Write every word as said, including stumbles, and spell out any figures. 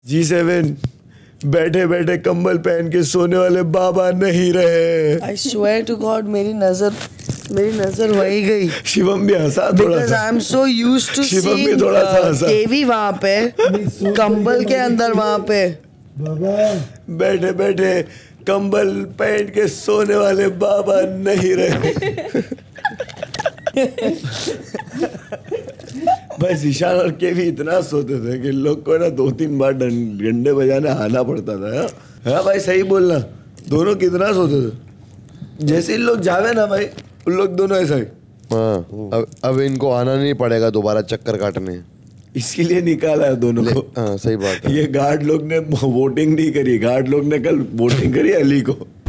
जी seven बैठे बैठे कंबल पहन के सोने वाले बाबा नहीं रहे। I swear to God, मेरी नजर मेरी नजर वही गई। शिवम भी हंसा थोड़ा Because सा। I'm so used to Shivam भी seeing थोड़ा सा हंसा। देवी वहाँ पे, कंबल के अंदर वहाँ पे। बैठे बैठे कंबल पहन के सोने वाले बाबा नहीं रहे। भाई ईशान और के भी इतना सोते थे कि लोग को ना दो तीन बार डंडे बजाने आना पड़ता था। हाँ हाँ भाई सही बोलना, दोनों कितना सोते थे। जैसे इन लोग जावे ना भाई, उन लोग दोनों ऐसा ही। हाँ अब अब इनको आना नहीं पड़ेगा दोबारा चक्कर काटने, इसके लिए निकाला है दोनों को। हाँ सही बात है। ये गार्ड लोग ने वोटिंग नहीं करी, गार्ड लोग ने कल वोटिंग करी अली को।